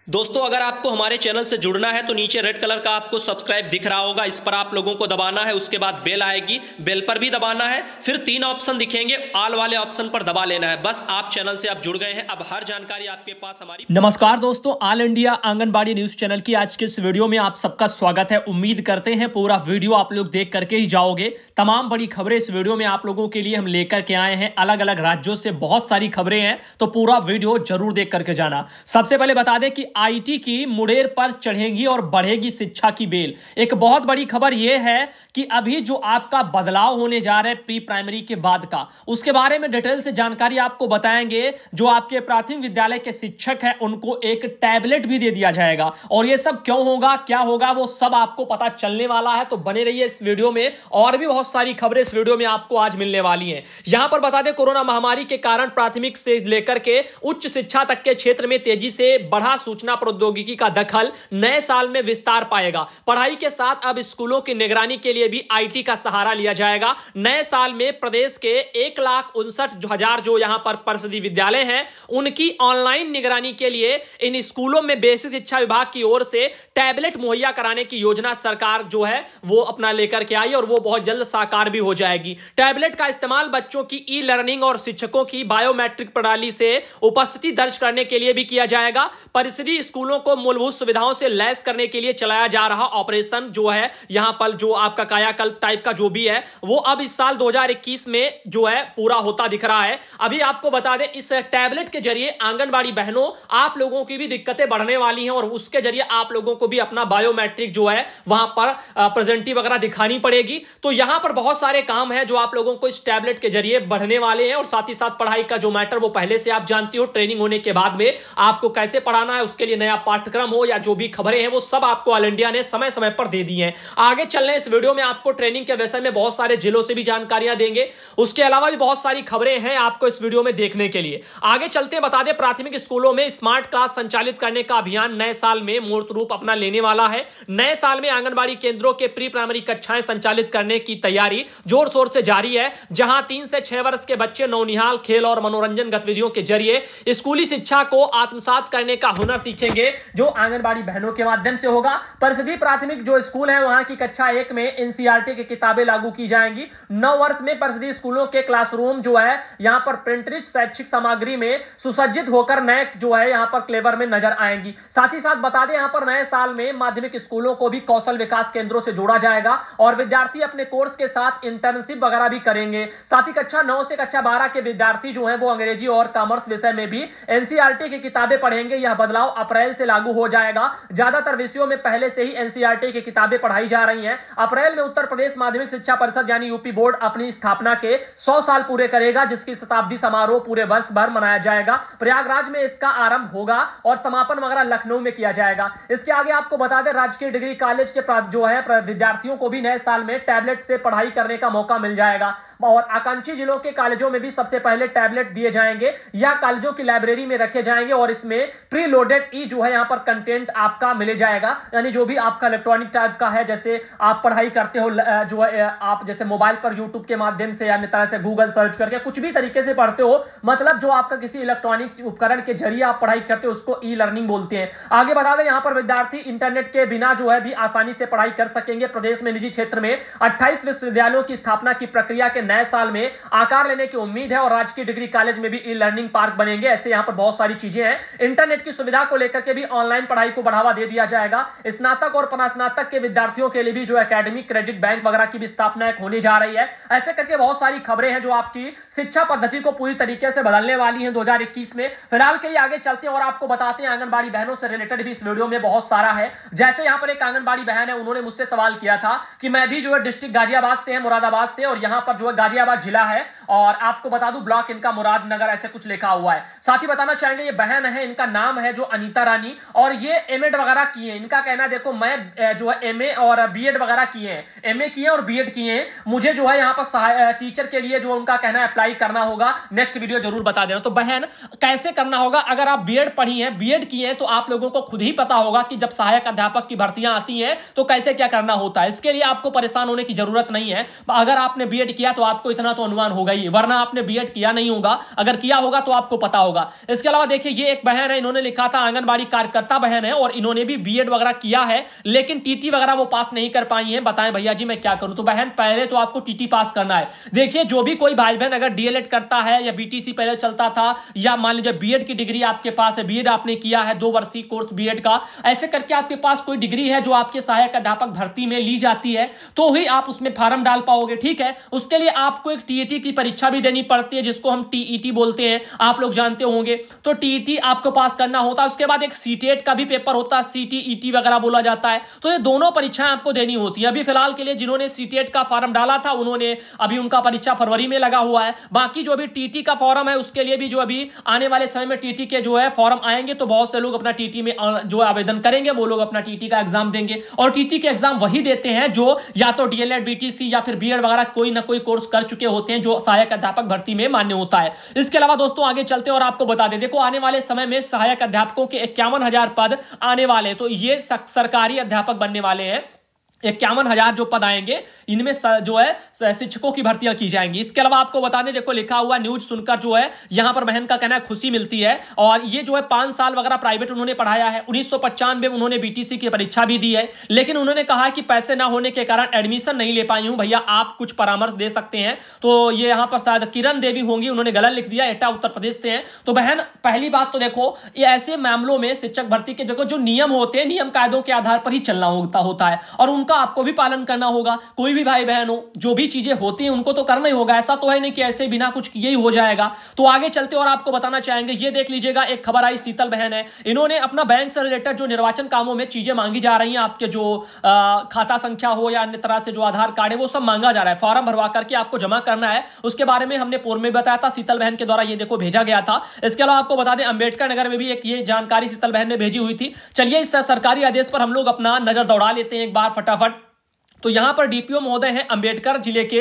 दोस्तों अगर आपको हमारे चैनल से जुड़ना है तो नीचे रेड कलर का आपको सब्सक्राइब दिख रहा होगा, इस पर आप लोगों को दबाना है। उसके बाद बेल आएगी, बेल पर भी दबाना है। फिर 3 ऑप्शन दिखेंगे, ऑल वाले ऑप्शन पर दबा लेना है। बस आप चैनल से आप जुड़ गए हैं, अब हर जानकारी आपके पास हमारी। नमस्कार दोस्तों, All India Anganwadi news channel की आज के इस वीडियो में आप सबका स्वागत है। उम्मीद करते हैं पूरा वीडियो आप लोग देख करके ही जाओगे। तमाम बड़ी खबरें इस वीडियो में आप लोगों के लिए हम लेकर के आए हैं। अलग अलग राज्यों से बहुत सारी खबरें हैं, तो पूरा वीडियो जरूर देख करके जाना। सबसे पहले बता दें कि आईटी की मुड़ेर पर चढ़ेगी और बढ़ेगी शिक्षा की बेल। एक बहुत बड़ी खबर यह है कि अभी जो आपका बदलाव होने जा रहा है प्री प्राइमरी के बाद का, उसके बारे में डिटेल से जानकारी आपको बताएंगे। जो आपके प्राथमिक विद्यालय के शिक्षक हैं उनको एक टैबलेट भी दे दिया जाएगा, और यह सब क्यों होगा, क्या होगा, वो सब आपको पता चलने वाला है। तो बने रहिए इस वीडियो में, और भी बहुत सारी खबरें इस वीडियो में आपको आज मिलने वाली हैं। यहां पर बता दें, कोरोना महामारी के कारण प्राथमिक से लेकर के उच्च शिक्षा तक के क्षेत्र में तेजी से बढ़ा सूचना प्रौद्योगिकी का दखल नए साल में विस्तार पाएगा। पढ़ाई के साथ अब स्कूलों की निगरानी के लिए भी आईटी का सहारा लिया जाएगा। नए साल में प्रदेश के 1,59,000 जो यहां पर परिषदीय विद्यालय हैं, उनकी ऑनलाइन निगरानी के लिए इन स्कूलों में बेसिक शिक्षा विभाग की ओर से टैबलेट मुहैया कराने की योजना सरकार जो है वो अपना लेकर के आई, और वो बहुत जल्द साकार भी हो जाएगी। टैबलेट का इस्तेमाल बच्चों की ई लर्निंग और शिक्षकों की बायोमेट्रिक प्रणाली से उपस्थिति दर्ज करने के लिए भी किया जाएगा। परिषदीय स्कूलों को मूलभूत सुविधाओं से लैस करने के लिए चलाया जा रहा ऑपरेशन जो है, यहां पर जो आपका कायाकल्प टाइप का जो भी है, वो अब इस साल 2021 में जो है पूरा होता दिख रहा है। अभी आपको बता दें, इस टैबलेट के जरिए आंगनबाड़ी बहनों आप लोगों की भी दिक्कतें बढ़ने वाली हैं, और उसके जरिए आप लोगों को भी अपना बायोमेट्रिक जो है वहां पर प्रेजेंटी वगैरह दिखानी पड़ेगी। तो यहां पर बहुत सारे काम है जो आप लोगों को इस टैबलेट के जरिए बढ़ने वाले हैं, और साथ ही साथ पढ़ाई का जो मैटर वो पहले से आप जानती हो। ट्रेनिंग होने के बाद में आपको कैसे पढ़ाना है, उसके लिए नया पाठ्यक्रम हो या जो भी खबरें हैं, वो सब आपको ऑल इंडिया ने समय समय पर दे दी हैं। आगे चलने इस वीडियो में आपको ट्रेनिंग के विषय में बहुत सारे जिलों से भी जानकारियां देंगे। उसके अलावा भी बहुत सारी खबरें हैं आपको इस वीडियो में देखने के लिए। आगे चलते बता दें, प्राथमिक स्कूलों में स्मार्ट क्लास संचालित करने का अभियान नए साल में मूर्त रूप अपना लेने वाला है। नए साल में आंगनबाड़ी केंद्रों के प्री प्राइमरी कक्षाएं संचालित करने की तैयारी जोर शोर से जारी है, जहां 3 से 6 वर्ष के बच्चे नौनिहाल खेल और मनोरंजन गतिविधियों के जरिए स्कूली शिक्षा को आत्मसात करने का हुनर सीखेंगे, जो आंगनबाड़ी बहनों के माध्यम से होगा। परिषदीय प्राथमिक जो स्कूल है, वहां की कक्षा 1 में एनसीईआरटी की किताबें लागू की जाएंगी। 9 वर्ष में परिषदीय स्कूलों के क्लासरूम जो है यहां पर प्रिंटरिच शैक्षिक सामग्री में सुसज्जित होकर नए जो है यहां पर क्लेवर में नजर आएंगी। साथ ही साथ बता दें, यहां पर नए साल में माध्यमिक स्कूलों को भी कौशल विकास केंद्रों से जोड़ा जाएगा, और विद्यार्थी अपने कोर्स के साथ इंटर्नशिप वगैरह भी करेंगे। साथ ही कक्षा 9 से कक्षा 12 के विद्यार्थी जो है वो अंग्रेजी और कॉमर्स विषय में भी एनसीईआरटी की किताबें पढ़ेंगे। यह बदलाव अप्रैल से लागू हो जाएगा। ज्यादातर विषयों में पहले से ही एनसीईआरटी की किताबें पढ़ाई जा रही हैं। अप्रैल में उत्तर प्रदेश माध्यमिक शिक्षा परिषद यानी यूपी बोर्ड अपनी स्थापना के 100 साल पूरे करेगा, जिसकी शताब्दी समारोह पूरे वर्ष भर मनाया जाएगा। प्रयागराज में इसका आरंभ होगा और समापन वगैरह लखनऊ में किया जाएगा। इसके आगे आपको बता दें, राजकीय डिग्री कॉलेज के जो है विद्यार्थियों को भी नए साल में टैबलेट से पढ़ाई करने का मौका मिल जाएगा, और आकांक्षी जिलों के कॉलेजों में भी सबसे पहले टैबलेट दिए जाएंगे या कॉलेजों की लाइब्रेरी में रखे जाएंगे, और इसमें प्री लोडेड ई जो है यहां पर कंटेंट आपका मिल जाएगा। यानी जो भी आपका इलेक्ट्रॉनिक टाइप का है, जैसे आप पढ़ाई करते हो जो है आप जैसे मोबाइल पर यूट्यूब के माध्यम से या अन्य तरह से गूगल सर्च करके कुछ भी तरीके से पढ़ते हो, मतलब जो आपका किसी इलेक्ट्रॉनिक उपकरण के जरिए आप पढ़ाई करते हो, उसको ई लर्निंग बोलते हैं। आगे बता दें, यहां पर विद्यार्थी इंटरनेट के बिना जो है भी आसानी से पढ़ाई कर सकेंगे। प्रदेश में निजी क्षेत्र में 28 विश्वविद्यालयों की स्थापना की प्रक्रिया के नए साल में आकार लेने की उम्मीद है, और राजकीय डिग्री कॉलेज में भी ई लर्निंग पार्क बनेंगे। ऐसे यहां पर बहुत सारी चीजें हैं। इंटरनेट की सुविधा को लेकर के भी ऑनलाइन पढ़ाई को बढ़ावा दे दिया जाएगा। स्नातक और परास्नातक के विद्यार्थियों के लिए भी जो एकेडमिक क्रेडिट बैंक वगैरह की भी स्थापना होने जा रही है। ऐसे करके बहुत सारी खबरें हैं जो आपकी शिक्षा पद्धति को पूरी तरीके से बदलने वाली है 2021 में। फिलहाल के लिए आगे चलते हैं और आपको बताते हैं आंगनबाड़ी बहनों से रिलेटेड भी इस वीडियो में बहुत सारा है। जैसे यहां पर एक आंगनबाड़ी बहन है, उन्होंने मुझसे सवाल किया था कि मैं भी जो है डिस्ट्रिक्ट गाजियाबाद से है, मुरादाबाद से, और यहां पर जो है गाजियाबाद जिला है, और आपको बता दूं ब्लॉक इनका मुरादनगर ऐसे कुछ लिखा हुआ है। साथ ही बताना चाहेंगे, ये बहन है, इनका नाम है जो अनीता रानी, और ये एमएड वगैरह किए हैं। इनका कहना है, देखो मैं जो है एमए और बीएड वगैरह किए हैं, एमए किए और बीएड किए हैं। मुझे जो है यहाँ पर टीचर के लिए जो उनका कहना है अप्लाई करना होगा। नेक्स्ट वीडियो जरूर बता देना। तो बहन कैसे करना होगा, अगर आप बीएड पढ़ी हैं, बीएड किए हैं, तो आप लोगों को खुद ही पता होगा कि जब सहायक अध्यापक की भर्तियां आती हैं तो कैसे क्या करना होता है। इसके लिए आपको परेशान होने की जरूरत नहीं है। अगर आपने बीएड किया तो आपको इतना तो अनुमान होगा चाहिए, वरना आपने बीएड किया नहीं होगा, अगर किया होगा तो आपको पता होगा। इसके अलावा देखिए ये एक बहन है, इन्होंने लिखा था आंगनबाड़ी कार्यकर्ता बहन है और इन्होंने भी बीएड वगैरह किया है लेकिन टीटी वगैरह वो पास नहीं कर पाई हैं, बताएं भैया जी मैं क्या करूं। तो बहन पहले तो आपको टीटी पास करना है। देखिए जो भी कोई भाई बहन अगर डीएलएड करता है या बीटीसी पहले चलता था या मान लीजिए बीएड की डिग्री आपके पास है, बीएड आपने किया है 2 वर्षीय कोर्स बीएड का, ऐसे करके आपके पास कोई डिग्री है जो आपके सहायक अध्यापक भर्ती में ली जाती है तो ही आप उसमें फॉर्म डाल पाओगे, ठीक है। उसके लिए आपको एक टीईटी की परीक्षा भी देनी पड़ती है जिसको हम टीईटी बोलते हैं, आप लोग जानते होंगे। तो टीईटी आपको पास करना होता है, उसके बाद एक सीटेट का भी पेपर होता है, सीटीईटी वगैरह बोला जाता है। तो ये दोनों परीक्षाएं आपको देनी होती है। अभी फिलहाल के लिए जिन्होंने सीटेट का फॉर्म डाला था उन्होंने अभी उनका परीक्षा फरवरी में लगा हुआ है। बाकी जो अभी टीटी का फॉर्म है उसके लिए भी जो अभी आने वाले समय में टीटी के जो है फॉर्म आएंगे तो बहुत से लोग अपना टीटी में जो आवेदन करेंगे वो लोग अपना टीटी का एग्जाम देंगे। और टीटी के एग्जाम वही देते हैं जो या तो डीएलएड बीटीसी या फिर बीएड वगैरह कोई ना कोई कोर्स कर चुके होते हैं जो सहायक अध्यापक भर्ती में मान्य होता है। इसके अलावा दोस्तों आगे चलते और आपको बता दें, देखो आने वाले समय में सहायक अध्यापकों के 51,000 पद आने वाले, तो ये सरकारी अध्यापक बनने वाले हैं। 51,000 जो पद आएंगे इनमें जो है शिक्षकों की भर्तियां की जाएंगी। इसके अलावा आपको बता दें, देखो लिखा हुआ न्यूज सुनकर जो है यहां पर बहन का कहना है खुशी मिलती है। और ये जो है 5 साल वगैरह प्राइवेट उन्होंने पढ़ाया है, 1995 में उन्होंने बीटीसी की परीक्षा भी दी है, लेकिन उन्होंने कहा कि पैसे ना होने के कारण एडमिशन नहीं ले पाई हूं, भैया आप कुछ परामर्श दे सकते हैं। तो ये यहां पर शायद किरण देवी होंगी, उन्होंने गलत लिख दिया, एटा उत्तर प्रदेश से है। तो बहन पहली बात तो देखो ये ऐसे मामलों में शिक्षक भर्ती के देखो जो नियम होते हैं नियम कायदों के आधार पर ही चलना होता है और उनका आपको भी पालन करना होगा। कोई भी भाई बहन हो जो भी चीजें होती हैं उनको तो करना ही होगा, ऐसा तो है नहीं कि ऐसे बिना कुछ किए ही हो जाएगा। तो आगे चलते और आपको बताना चाहेंगे, ये देख लीजिएगा एक खबर आई, शीतल बहन है, इन्होंने अपना बैंक से रिलेटेड जो निर्वाचन कामों में चीजें मांगी जा रही हैं, आपके जो खाता संख्या हो या अन्य तरह से जो आधार कार्ड है वो सब मांगा जा रहा है, फॉर्म भरवा करके आपको जमा करना है। उसके बारे में हमने पूर्व में बताया था, शीतल बहन के द्वारा ये देखो भेजा गया था। इसके अलावा आपको बता दें अंबेडकर नगर में भी एक ये जानकारी शीतल बहन ने भेजी हुई थी। चलिए इस सरकारी आदेश पर हम लोग अपना नजर दौड़ा लेते हैं एक बार फटाफट। तो यहां पर डीपीओ महोदय हैं अंबेडकर जिले के,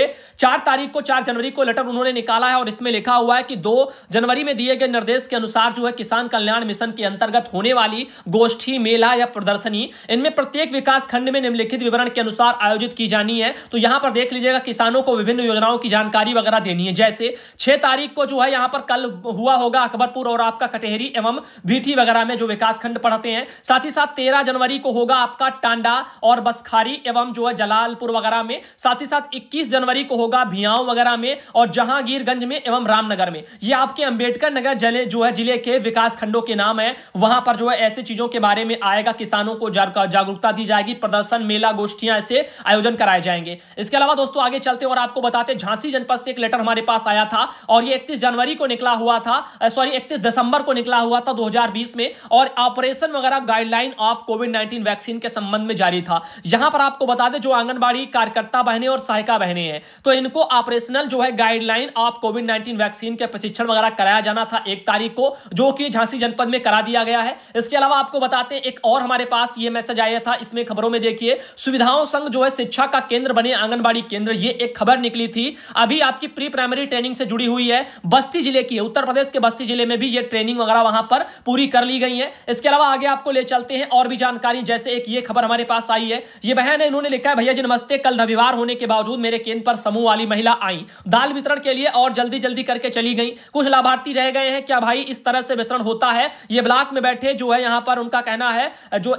4 जनवरी को लेटर उन्होंने निकाला है और इसमें लिखा हुआ है कि 2 जनवरी में दिए गए निर्देश के अनुसार जो है किसान कल्याण मिशन के अंतर्गत होने वाली गोष्ठी, मेला या प्रदर्शनी इनमें प्रत्येक विकास खंड में निम्नलिखित विवरण के अनुसार आयोजित की जानी है। तो यहां पर देख लीजिएगा किसानों को विभिन्न योजनाओं की जानकारी वगैरह देनी है। जैसे 6 तारीख को जो है यहां पर कल हुआ होगा अकबरपुर और आपका कटेहरी एवं भीठी वगैरह में जो विकास खंड पढ़ते हैं। साथ ही साथ 13 जनवरी को होगा आपका टांडा और बसखारी एवं जो है जलालपुर वगैरह में। साथ ही साथ 21 जनवरी को होगा भियाओं वगैरह में और जहांगीरगंज में एवं रामनगर में। ये आपके अंबेडकर नगर जिले के विकास खंडों के नाम है। वहां पर जो है ऐसी चीजों के बारे में आएगा, किसानों को जागरूकता दी जाएगी, प्रदर्शन, मेला, गोष्ठियां ऐसे आयोजन कराए जाएंगे। इसके अलावा दोस्तों आगे चलते और आपको बताते, झांसी जनपद से एक लेटर हमारे पास आया था और ये 31 जनवरी को निकला हुआ था, 31 दिसंबर को निकला हुआ था 2020 में, और ऑपरेशन वगैरह गाइडलाइन ऑफ कोविड-19 वैक्सीन के संबंध में जारी था। यहां पर आपको बता दें जो आंगनबाड़ी कार्यकर्ता बहनें और सहायिका बहनें हैं तो इनको ऑपरेशनल जो है गाइडलाइन ऑफ कोविड-19 वैक्सीन के प्रशिक्षण वगैरह कराया जाना था 1 तारीख को, जो कि झांसी जनपद में करा दिया गया है। इसके अलावा आपको बताते हैं एक और हमारे पास ये मैसेज आया था, इसमें खबरों में देखिए सुविधाओं संग जो है शिक्षा का केंद्र बने आंगनबाड़ी केंद्र, ये एक खबर निकली थी। अभी आपकी प्री प्राइमरी ट्रेनिंग से जुड़ी हुई है, बस्ती जिले की है, उत्तर प्रदेश के बस्ती जिले में भी ये ट्रेनिंग वगैरह वहां पर पूरी कर ली गई है। इसके अलावा आगे आपको ले चलते हैं और भी जानकारी, जैसे एक ये खबर हमारे पास आई है, ये बहन है, इन्होंने लिखा है भैया जी नमस्ते, कल रविवार होने के बावजूद मेरे केंद्र पर समूह वाली महिला आई, दाल वितरण के लिए और जल्दी करके चली गई। कुछ लाभार्थी रह गए हैं, क्या भाई इस तरह से वितरण होता है? ये ब्लॉक में बैठे जो है यहां पर उनका कहना है,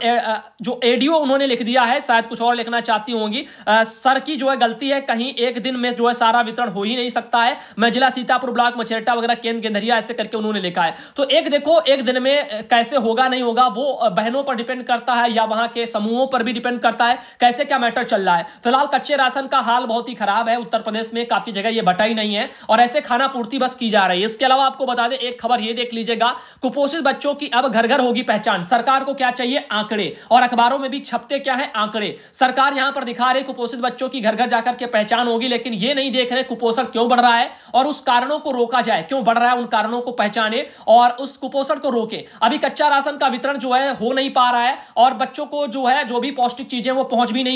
जो एडीओ उन्होंने लिख दिया है, शायद कुछ और लिखना चाहती होंगी, सर की जो है गलती है, कहीं एक दिन में जो है सारा वितरण हो ही नहीं सकता है। मैं जिला सीतापुर ब्लॉक मछेरटा वगैरह केंद्र गेंदरिया ऐसे करके उन्होंने लिखा है। तो एक देखो एक दिन में कैसे होगा नहीं होगा वो बहनों पर डिपेंड करता है या वहां के समूहों पर भी डिपेंड करता है कैसे क्या मैटर चल रहा है। फिलहाल कच्चे राशन का हाल बहुत ही खराब है उत्तर प्रदेश में, काफी जगह ये बटा ही नहीं है और ऐसे खाना पूर्ति बस की जा रही है। इसके अलावा आपको बता दें एक खबर ये देख लीजिएगा, कुपोषित बच्चों की अब घर घर होगी पहचान, सरकार को क्या चाहिए? आंकड़े, और अखबारों में भी छपते क्या है? आंकड़े। सरकार यहां पर दिखा रही कुपोषित बच्चों की घर घर जाकर के पहचान होगी, लेकिन ये नहीं देख रहे कुपोषण क्यों बढ़ रहा है और उस कारणों को रोका जाए, क्यों बढ़ रहा है उन कारणों को पहचाने और उस कुपोषण को रोके। अभी कच्चा राशन का वितरण जो है हो नहीं पा रहा है और बच्चों को जो है जो भी पौष्टिक चीजें वो पहुंच भी नहीं पा रही है।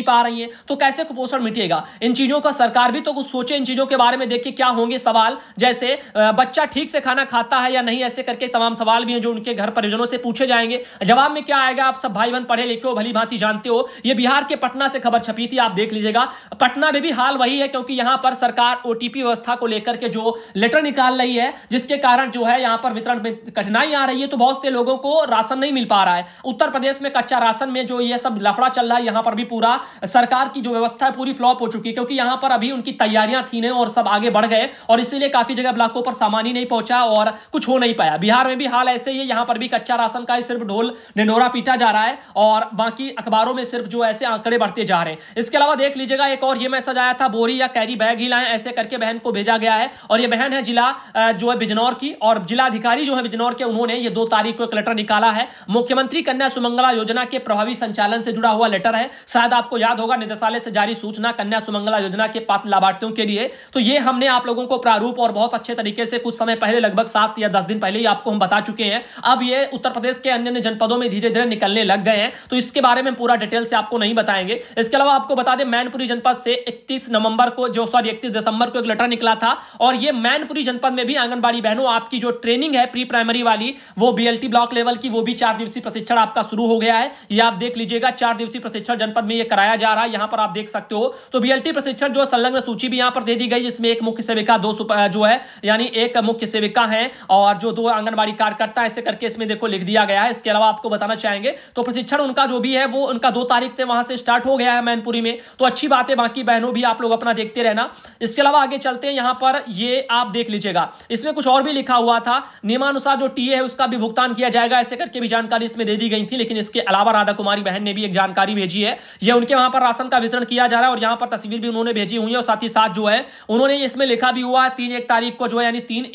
तो कैसे कुपोषण मिटेगा? इन चीजों का सरकार भी तो कुछ सोचे, इन चीजों के बारे में देखिए क्या होंगे सवाल, जैसे बच्चा ठीक से खाना खाता है या नहीं, ऐसे करके तमाम सवाल भी हैं जो उनके घर परिजनों से पूछे जाएंगे। जवाब में क्या आएगा आप सब भाई बहन पढ़े लिखे हो, भली भांति जानते हो। यह बिहार के पटना से खबर छपी थी, आप देख लीजिएगा। पटना में भी हाल वही है, क्योंकि यहां पर सरकार ओटीपी व्यवस्था को लेकर के जो लेटर निकाल रही है, जिसके कारण जो है यहां पर वितरण में कठिनाई आ रही है, तो बहुत से लोगों को राशन नहीं मिल पा रहा है। उत्तर प्रदेश में कच्चा राशन में जो ये सब लफड़ा चल रहा है, यहां पर भी पूरा सरकार की जो व्यवस्था है पूरी फ्लॉप हो चुकी है, क्योंकि यहां पर अभी उनकी तैयारियां थी नहीं और सब आगे बढ़ गए, और इसीलिए काफी जगह ब्लॉकों पर सामान ही नहीं पहुंचा और कुछ हो नहीं पाया। बिहार में भी हाल ऐसे ही है, यहां पर भी कच्चा राशन का सिर्फ ढोल ढिंढोरा पीटा जा रहा है और बाकी अखबारों में सिर्फ जो ऐसे आंकड़े बढ़ते जा रहे हैं। इसके अलावा देख लीजिएगा एक और ये मैसेज आया था, बोरी या कैरी बैग ही लाएं, ऐसे करके बहन को भेजा गया है। और ये बहन है जिला जो है बिजनौर की, और जिला अधिकारी जो है बिजनौर के, उन्होंने ये 2 तारीख को एक लेटर निकाला है। मुख्यमंत्री कन्या सुमंगला योजना के प्रभावी संचालन से जुड़ा हुआ लेटर है। शायद आपको याद होगा निदेशालय से जारी सूचना कन्या सुमंगला योजना के पात्र लाभार्थियों के लिए। तो ये हमने आप लोगों को प्रारूप और बहुत अच्छे तरीके से कुछ समय पहले, लगभग 7 या 10 दिन पहले ही आपको हम बता चुके हैं। अब ये उत्तर प्रदेश के अन्य जनपदों में धीरे धीरे निकलने लग गए हैं, तो इसके बारे में पूरा डिटेल से आपको नहीं बताएंगे। इसके अलावा आपको बता दें मैनपुरी जनपद से 31 दिसंबर को एक लेटर निकला था, और ये मैनपुरी जनपद में भी आंगनबाड़ी बहनों आपकी जो ट्रेनिंग है प्री प्राइमरी वाली, वो बीएलटी ब्लॉक लेवल की, वो भी 4 दिवसीय प्रशिक्षण आपका शुरू हो गया है। ये आप देख लीजिएगा, 4 दिवसीय प्रशिक्षण जनपद में ये कराया जा रहा है, यहां पर आप देख सकते हो। तो बीएलटी प्रशिक्षण जो संलग्न सूची भी यहां पर दे दी गई, जिसमें एक मुख्य सेविका, 2 जो है यानी एक मुख्य सेविका है और जो 2 आंगनबाड़ी कार्यकर्ता, ऐसे करके इसमें देखो लिख दिया गया है। इसके अलावा आपको बताना चाहेंगे तो प्रशिक्षण उनका जो भी है वो उनका 2 तारीख से वहां से स्टार्ट हो गया है मैनपुरी में, तो अच्छी बात है। बाकी बहनों भी आप लोग अपना देखते रहना। इसके अलावा आगे चलते हैं, यहां पर ये आप देख लीजिएगा, इसमें कुछ और भी लिखा हुआ था, नियमानुसार जो टीए है उसका भी भुगतान किया जाएगा, ऐसे करके भी जानकारी इसमें दे दी गई थी। लेकिन इसके अलावा राधा कुमारी बहन ने भी एक जानकारी भेजी है, ये उनके वहां पर राशन का वितरण किया जा रहा है और यहां पर तस्वीर भी उन्होंने भेजी हुई है, और साथ ही साथ जो है उन्होंने इसमें लिखा भी हुआ है 3 तारीख को जो है, यानी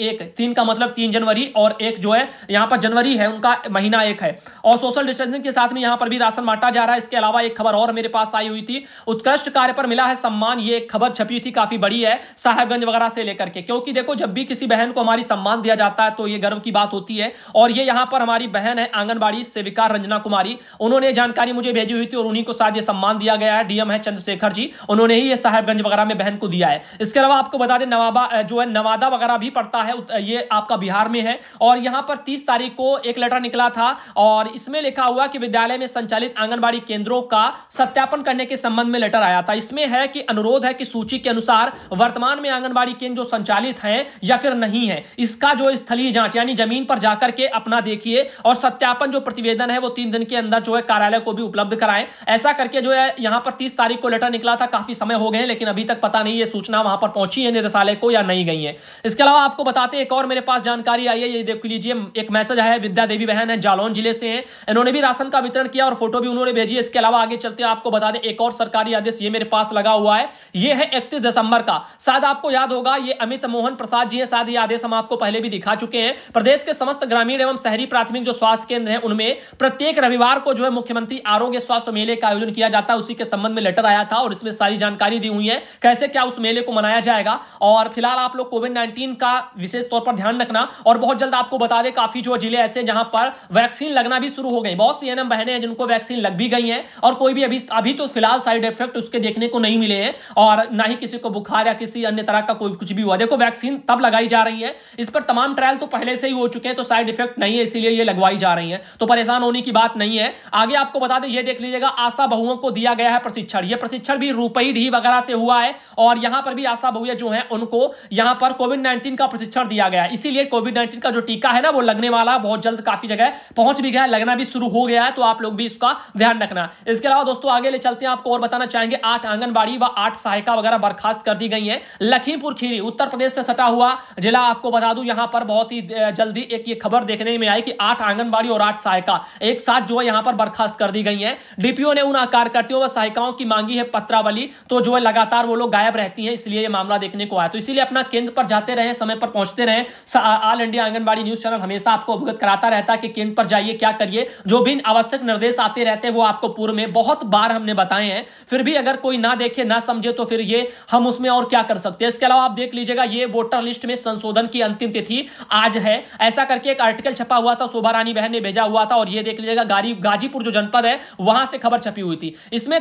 3 का मतलब 3 जनवरी, और 1 जो है यहां पर जनवरी है, उनका महीना 1 है, और सोशल डिस्टेंसिंग के साथ में यहां पर भी राशन बांटा जा रहा है। इसके अलावा एक खबर और मेरे पास आई हुई थी, उत्कृष्ट कार्य पर मिला है सम्मान, ये एक खबर छपी थी, काफी बड़ी है, साहेबगंज वगैरह से लेकर के, क्योंकि देखो जब भी किसी बहन को हमारी सम्मान दिया जाता है तो ये गर्व की बात होती है। और ये यहां पर हमारी बहन है आंगनबाड़ी सेविका रंजना कुमारी, उन्होंने जानकारी मुझे भेजी हुई थी और उन्हीं को शायद ये सम्मान दिया गया है। डीएम है चंद्रशेखर जी, उन्होंने ही ये साहेबगंज वगैरह में बहन को दिया है। इसके अलावा आपको बता दें नवादा वगैरह भी पड़ता है, ये आपका बिहार में है, और यहां पर 30 तारीख को एक लेटर निकला था और इसमें लिखा हुआ कि विद्यालय में संचालित आंगनबाड़ी केंद्रों का सत्यापन करने के संबंध में लेटर आया था। इसमें है कि अनुरोध है कि सूची के अनुसार वर्तमान में आंगनबाड़ी केंद्र जो संचालित हैं या फिर नहीं है, इसका जो स्थलीय जांच यानी जमीन पर जाकर के अपना देखिए, और सत्यापन जो प्रतिवेदन है वो 3 दिन के अंदर जो है कार्यालय को भी उपलब्ध कराएं। ऐसा करके जो है यहां पर 30 तारीख को लेटर निकला था, काफी समय हो गए लेकिन अभी तक पता नहीं ये सूचना वहां पर पहुंची है निदेशालय को या नहीं गई है। इसके अलावा आपको बताते एक और मेरे पास जानकारी आई है, ये देख लीजिए, एक मैसेज है, विद्या देवी बहन है, जालौन जिले से है, इन्होंने भी राशन का वितरण किया और फोटो भी उन्होंने भेजी है। इसके अलावा आगे चलते आपको बता दें एक और सरकारी आदेश ये मेरे पास लगा हुआ है, ये है 31 दिसंबर का, शायद आपको याद होगा ये अमित मोहन प्रसाद जी है, शायद ये आदेश हम आपको पहले भी दिखा चुके हैं। प्रदेश के समस्त ग्रामीण एवं शहरी प्राथमिक जो स्वास्थ्य केंद्र हैं उनमें प्रत्येक रविवार को जो है मुख्यमंत्री आरोग्य स्वास्थ्य मेले का आयोजन किया जाता है, उसी के संबंध में लेटर आया था और इसमें सारी जानकारी दी हुई है कैसे क्या उस मेले को मनाया जाएगा। और फिलहाल आप लोग कोविड-19 का विशेष तौर पर ध्यान रखना, और बहुत जल्द आपको बता दें काफी जो जिले ऐसे जहां पर वैक्सीन लगना भी शुरू हो गई, बहुत सी एनएम बहनें हैं जिनको वैक्सीन लग भी गई है और कोई भी अभी तो फिलहाल साइड इफेक्ट उसके देखने को नहीं मिले हैं, और ना ही किसी को बुखार या किसी अन्य तरह का कोई कुछ भी हुआ। देखो वैक्सीन तब लगाई जा रही है, इस पर तमाम ट्रायल तो पहले से ही हो चुके हैं, तो साइड इफेक्ट नहीं है, इसीलिए ये लगवाई जा रही है, तो परेशान होने की बात नहीं है। आगे आपको बता दें, ये देख लीजिएगा, आशा बहुओं को दिया गया है प्रशिक्षण, ये प्रशिक्षण भी रुपई वगैरह से हुआ है, और यहां पर भी आशा बहुएं जो हैं उनको यहां पर कोविड-19 का प्रशिक्षण दिया गया है। इसीलिए कोविड-19 का जो टीका है ना वो लगने वाला बहुत जल्द काफी जगह पहुंच भी गया है, लगना भी शुरू हो गया है, तो आप लोग भी इसका ध्यान रखना। इसके अलावा दोस्तों आगे ले चलते हैं, आपको और बताना चाहेंगे 8 आंगनबाड़ी व 8 सहायिका वगैरह बर्खास्त कर दी गई है। लखीमपुर खीरी उत्तर प्रदेश से सटा हुआ जिला, आपको बता दूं यहां पर बहुत ही जल्दी एक ये खबर देखने में आई कि 8 आंगनबाड़ी और 8 सहायिका एक साथ जो है यहां पर बर्खास्त कर दी गई है। डीपीओ ने उन कार्यकर्तियों व सहायिकाओं की मांगी है पत्रावली, तो जो है लगातार वो लोग गायब रहती हैं, इसलिए ये मामला देखने को आया। तो इसीलिए अपना केंद्र पर जाते रहे, समय पर पहुंचते रहे। All India Anganwadi news channel हमेशा आपको अवगत कराता रहता है कि केंद्र पर जाइए, क्या करिए, जो भी आवश्यक निर्देश आते रहते हैं वो आपको पूर्व में बहुत बार हमने बताए हैं। फिर भी अगर कोई ना देखे ना समझे तो फिर ये हम उसमें और क्या कर सकते हैं। इसके अलावा आप देख लीजिएगा, ये वोटर लिस्ट में संशोधन की अंतिम तिथि आज है, ऐसा करके एक आर्टिकल छपा हुआ था, शोभा रानी बहन ने भेजा हुआ था, और ये देख लीजिएगा गाजीपुर जो जनपद है वहां से खबर छपी हुई थी। इसमें था कि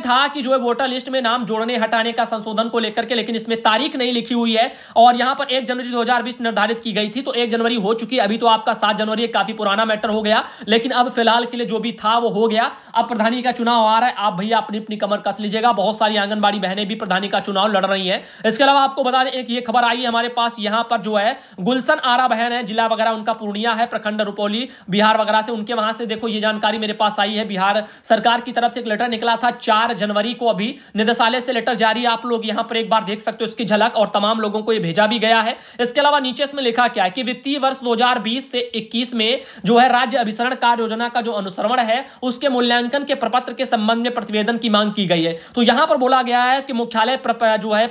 जो है वोटर लिस्ट में नाम जोड़ने हटाने का संशोधन को लेकर के, लेकिन इसमें तारीख नहीं लिखी हुई है और यहां पर 1 जनवरी 2020 निर्धारित की गई थी, तो 1 जनवरी हो चुकी, अभी तो आपका 7 जनवरी काफी पुराना मैटर हो गया, लेकिन अब फिलहाल के लिए जो भी था वो हो गया। अब प्रधानी का चुनाव आ रहा है, आप भैया अपनी अपनी कमर कस लीजिएगा। बहुत सारी आंगनबाड़ी बहनें भी प्रधानी का चुनाव लड़ रही है। इसके अलावा आपको बता दें, एक ये खबर आई है हमारे पास, यहां पर जो है गुलशन आरा बहन है, जिला वगैरह उनका पूर्णिया है, प्रखंड रुपौली बिहार वगैरह से, उनके वहां से देखो ये जानकारी मेरे पास आई है। बिहार सरकार की तरफ से एक लेटर निकला था 4 जनवरी को, अभी निदेशालय से लेटर जारी है, आप लोग यहां पर एक बार देख सकते हो इसकी झलक, और तमाम लोगों को ये भेजा भी गया है। इसके अलावा नीचे इसमें लिखा क्या है कि वित्तीय वर्ष 2020 से 21 में जो है राज्य अभिसरण कार्य योजना का जो अनुश्रवण है उसके मूल्यांकन के प्रपत्र के संबंध में प्रतिवेदन की मांग की गई है। तो यहां पर बोला गया है कि मुख्यालय जो है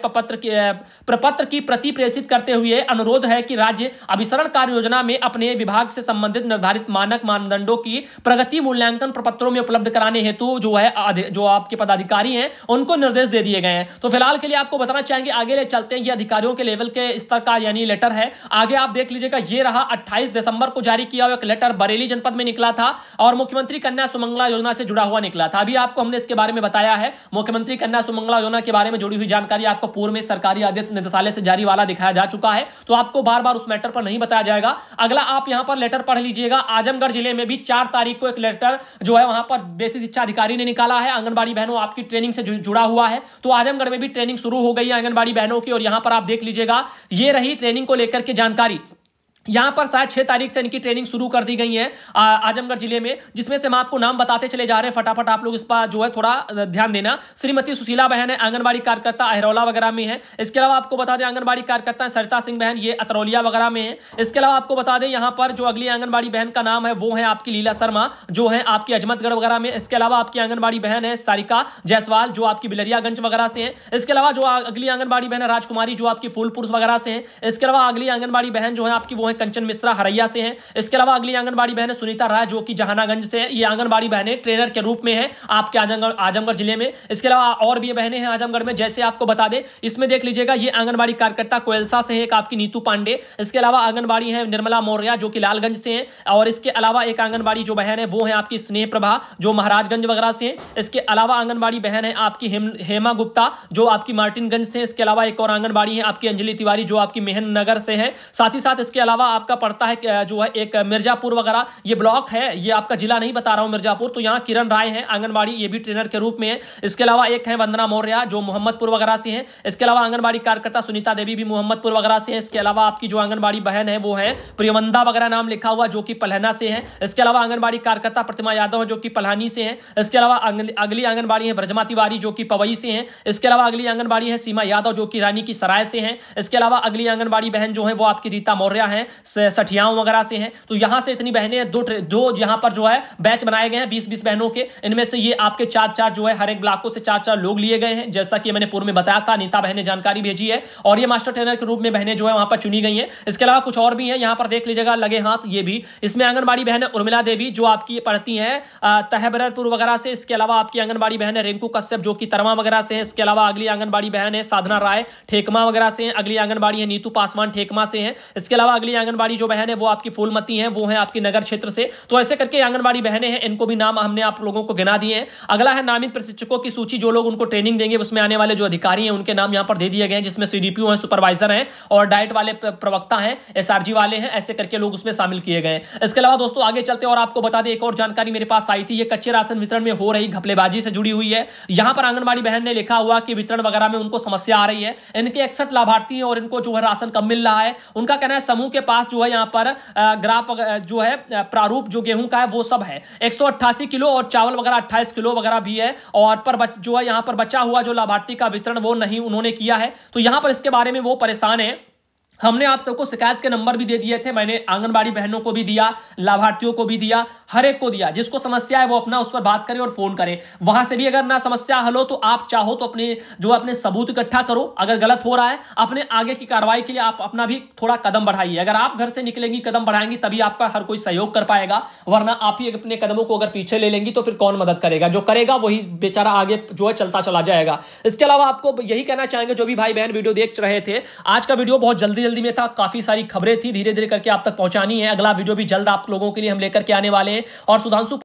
प्रपत्र की प्रति प्रेषित करते हुए अनुरोध है कि राज्य अभिसरण कार्य योजना में अपने विभाग से संबंधित निर्धारित मानक मानदंडों की प्रगति मूल्यांकन प्रपत्रों में उपलब्ध कराने हेतु जो है जो आपके पदाधिकारी हैं उनको निर्देश दे दिए गए हैं। तो फिलहाल के लिए आपको बताना चाहेंगे, आगे ले चलते हैं, ये अधिकारियों के लेवल के स्तर का यानी लेटर है। आगे आप देख लीजिएगा, ये रहा 28 दिसंबर को जारी किया हुआ एक लेटर बरेली जनपद में निकला था और मुख्यमंत्री कन्या सुमंगला योजना से जुड़ा हुआ निकला था। अभी आपको हमने इसके बारे में बताया है, मुख्यमंत्री कन्या सुमंगला योजना के बारे में जुड़ी हुई जानकारी आपको पूर्व में सरकारी आदेश निदेशालय से जारी वाला दिखाया जा चुका है, तो आपको बार बार उस मैटर पर नहीं बताया जाएगा। अगला आप यहां पर लेटर पढ़ लीजिएगा, आजमगढ़ जिले में भी 4 तारीख को एक लेटर जो है वहां पर बेसिक शिक्षा अधिकारी ने निकाला है। आंगनबाड़ी बहनों आपकी ट्रेनिंग से जुड़ा हुआ है, तो आजमगढ़ में भी ट्रेनिंग शुरू हो गई है आंगनबाड़ी बहनों की, और यहां पर आप देख लीजिएगा ये रही ट्रेनिंग को लेकर के जानकारी। यहां पर शायद 6 तारीख से इनकी ट्रेनिंग शुरू कर दी गई है आजमगढ़ जिले में, जिसमें से हम आपको नाम बताते चले जा रहे हैं, फटाफट आप लोग इस पर जो है थोड़ा ध्यान देना। श्रीमती सुशीला बहन है, आंगनबाड़ी कार्यकर्ता अहरौला वगैरह में है। इसके अलावा आपको बता दें आंगनबाड़ी कार्यकर्ता सरिता सिंह बहन, ये अतरौलिया वगैरह में है। इसके अलावा आपको बता दें यहां पर जो अगली आंगनबाड़ी बहन का नाम है वो है आपकी लीला शर्मा, जो है आपकी अजमतगढ़ वगैरह में। इसके अलावा आपकी आंगनबाड़ी बहन है सारिका जायसवाल, जो आपकी बिलरियागंज वगैरह से है। इसके अलावा जो अगली आंगनबाड़ी बहन है राजकुमारी, जो आपकी फूलपुर वगैरह से है। इसके अलावा अगली आंगनबाड़ी बहन जो है आपकी वो है कंचन मिश्रा से हैं। इसके अलावा अगली आंगनबाड़ी बहन सुनीता राय, जो कि जहानागंज से है। ये आंगनबाड़ी बहनें ट्रेनर के रूप में है आपके आजमगढ़ जिले में। इसके अलावा और भी बहनें हैं आजमगढ़ में, जैसे आपको बता दें इसमें देख लीजिएगा, ये आंगनबाड़ी कार्यकर्ता कोयलसा से है एक आपकी नीतू पांडे। इसके अलावा आंगनबाड़ी है निर्मला मौर्य, जो कि लालगंज से है। और इसके अलावा एक आंगनबाड़ी जो बहन है वो है आपकी स्नेह प्रभा, जो महाराजगंज वगैरह से है। इसके अलावा आंगनबाड़ी बहन है आपकी हेमा गुप्ता, जो आपकी मार्टिनगंज से। इसके अलावा एक और आंगनबाड़ी है आपकी अंजलि तिवारी, जो आपकी मेहन नगर से है। साथ ही साथ इसके अलावा आपका पड़ता है जो है एक मिर्जापुर वगैरह, ये ब्लॉक है, ये आपका जिला नहीं बता रहा हूं मिर्जापुर, तो यहां किरण राय है आंगनबाड़ी, ये भी ट्रेनर के रूप में है। इसके अलावा एक है वंदना मौर्य, जो मोहम्मदपुर वगैरह से है। इसके अलावा आंगनबाड़ी कार्यकर्ता सुनीता देवी भी मोहम्मदपुर वगैरह से है। इसके अलावा आपकी जो आंगनबाड़ी बहन है वो है प्रियमंदा वगैरह नाम लिखा हुआ, जो कि पलहना से है। इसके अलावा आंगनबाड़ी कार्यकर्ता प्रतिमा यादव है, जो कि पलानी से है। इसके अलावा अगली आंगनबाड़ी है व्रजमा तिवारी, जो कि पवई से है। इसके अलावा अगली आंगनबाड़ी है सीमा यादव, जो कि रानी की सराय से है। इसके अलावा अगली आंगनबाड़ी बहन जो है वो आपकी रीता मौर्य है, सठियाओं वगैरह से है। तो यहां से इतनी बहनें दो यहां पर जो है बैच बनाए गए हैं 20-20 बहनों के। इनमें से ये आपके 4-4 जो है हर एक ब्लॉकों से 4-4 लोग लिए गए हैं, जैसा कि मैंने पूर्व में बताया था। नीता बहन ने जानकारी भेजी है, और ये मास्टर ट्रेनर के रूप में बहनें जो है वहां पर चुनी गई हैं। इसके अलावा कुछ और भी हैं, यहां पर देख लीजिएगा लगे हाथ, ये भी इसमें आंगनबाड़ी बहन है उर्मिला देवी, जो आपकी पढ़ती है तहबरपुर वगैरह से। इसके अलावा आपकी आंगनबाड़ी बहन है रिंकू कश्यप, जो कि तरमा वगैरह से है। इसके अलावा अगली आंगनबाड़ी बहन है साधना राय, ठेकमा वगैरह से है। अगली आंगनबाड़ी है नीतू पासवान, ठेकमा से है। इसके अलावा अगली आंगनबाड़ी जो बहन है वो आपकी फूलमती है, वो है आपकी नगर क्षेत्र से। तो ऐसे करके आंगनबाड़ी बहनें हैं, इनको भी नाम हमने आप लोगों को गिना दिए हैं। अगला है नामित प्रशिक्षकों की सूची, जो लोग उनको ट्रेनिंग देंगे, उसमें आने वाले जो अधिकारी हैं उनके नाम यहां पर दे दिए गए हैं, जिसमें सीडीपीओ हैं, सुपरवाइजर हैं, और डाइट वाले प्रवक्ता हैं, एसआरजी वाले हैं, ऐसे करके लोग उसमें शामिल किए गए हैं। इसके अलावा दोस्तों आगे चलते और आपको बता दें, एक और जानकारी मेरे पास आई थी, ये कच्चे राशन वितरण में हो रही घपलेबाजी से जुड़ी हुई है। यहां पर आंगनबाड़ी बहन ने लिखा हुआ कि वितरण वगैरह में उनको समस्या आ रही है। इनके 61 लाभार्थी हैं और इनको जो है राशन कम मिल रहा है। उनका कहना है समूह के पास जो है यहां पर ग्राफ जो है प्रारूप जो गेहूं का है वो सब है 188 किलो, और चावल वगैरह 28 किलो वगैरह भी है, और पर जो है यहां पर बचा हुआ जो लाभार्थी का वितरण वो नहीं उन्होंने किया है। तो यहां पर इसके बारे में वो परेशान है। हमने आप सबको शिकायत के नंबर भी दे दिए थे, मैंने आंगनबाड़ी बहनों को भी दिया, लाभार्थियों को भी दिया, हर एक को दिया। जिसको समस्या है वो अपना उस पर बात करे और फोन करे। वहां से भी अगर ना समस्या हल हो तो आप चाहो तो अपने सबूत इकट्ठा करो। अगर गलत हो रहा है अपने आगे की कार्रवाई के लिए आप अपना भी थोड़ा कदम बढ़ाइए। अगर आप घर से निकलेंगी, कदम बढ़ाएंगी, तभी आपका हर कोई सहयोग कर पाएगा, वरना आप ही अपने कदमों को अगर पीछे ले लेंगी तो फिर कौन मदद करेगा? जो करेगा वही बेचारा आगे जो है चलता चला जाएगा। इसके अलावा आपको यही कहना चाहेंगे, जो भी भाई बहन वीडियो देख रहे थे, आज का वीडियो बहुत जल्दी में था, काफी सारी खबरें थी, धीरे धीरे करके आप तक पहुंचानी है। अगला वीडियो भी जल्द आप लोगों के लिए हम लेकर के आने वाले हैं। और सुधांशु